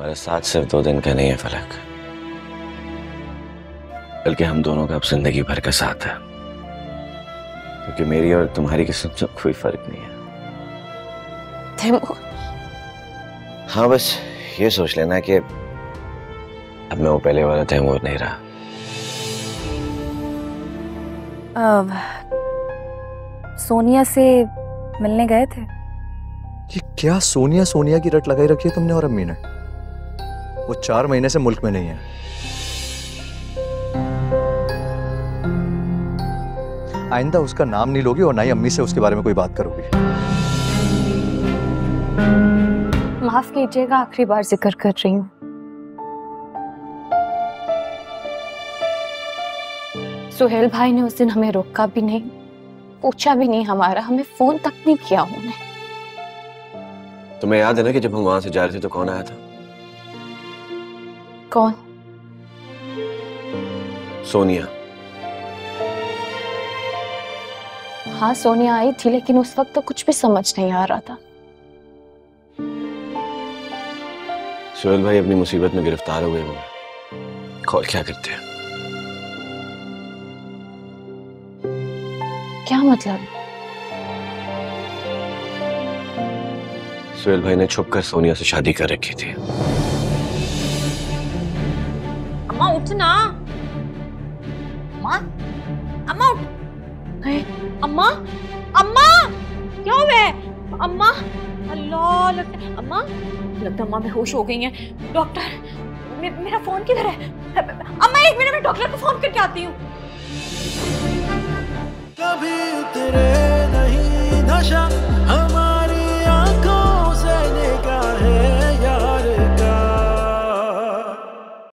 हमारा साथ सिर्फ 2 दिन का नहीं है फलक, बल्कि हम दोनों का अब जिंदगी भर का साथ है। क्योंकि मेरी और तुम्हारी किस्मत में कोई फर्क नहीं है। हाँ, बस ये सोच लेना कि अब मैं वो पहले वाला तैमूर नहीं रहा। सोनिया से मिलने गए थे? ये क्या सोनिया सोनिया की रट लगाई रखी है तुमने और अम्मी ने? वो 4 महीने से मुल्क में नहीं है। आइंदा उसका नाम नहीं लोगी और ना ही अम्मी से उसके बारे में कोई बात करोगी। माफ कीजिएगा, आखिरी बार जिक्र कर रही हूँ। सुहेल भाई ने उस दिन हमें रोका भी नहीं, पूछा भी नहीं हमारा, हमें फोन तक नहीं किया उन्होंने। तुम्हें याद है ना कि जब हम वहां से जा रहे थे तो कौन आया था? कौन? सोनिया। हाँ, सोनिया आई थी, लेकिन उस वक्त तो कुछ भी समझ नहीं आ रहा था। सुहेल भाई अपनी मुसीबत में गिरफ्तार हो गए होंगे। कॉल क्या करते हैं? क्या मतलब? सुहेल भाई ने छुपकर सोनिया से शादी कर रखी थी। अम्मा उठ ना। अम्मा, अम्मा उठ। अम्मा, अम्मा क्या हुआ है? अम्मा, अल्लाह, अम्मा लगता अम्मा बेहोश हो गई हैं। डॉक्टर, मेरा फोन किधर है? अम्मा 1 मिनट में डॉक्टर को फोन करके आती हूँ।